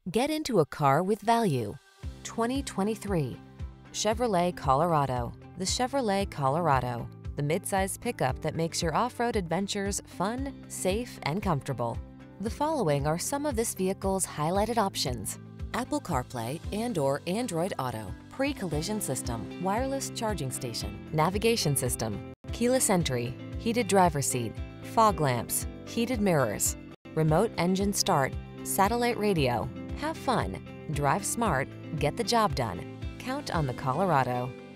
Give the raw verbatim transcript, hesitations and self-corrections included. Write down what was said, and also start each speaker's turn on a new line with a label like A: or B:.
A: Get into a car with value. twenty twenty-three Chevrolet Colorado. The Chevrolet Colorado, the midsize pickup that makes your off-road adventures fun, safe, and comfortable. The following are some of this vehicle's highlighted options: Apple CarPlay and or Android Auto, pre-collision system, wireless charging station, navigation system, keyless entry, heated driver's seat, fog lamps, heated mirrors, remote engine start, satellite radio. Have fun, drive smart, get the job done. Count on the Colorado.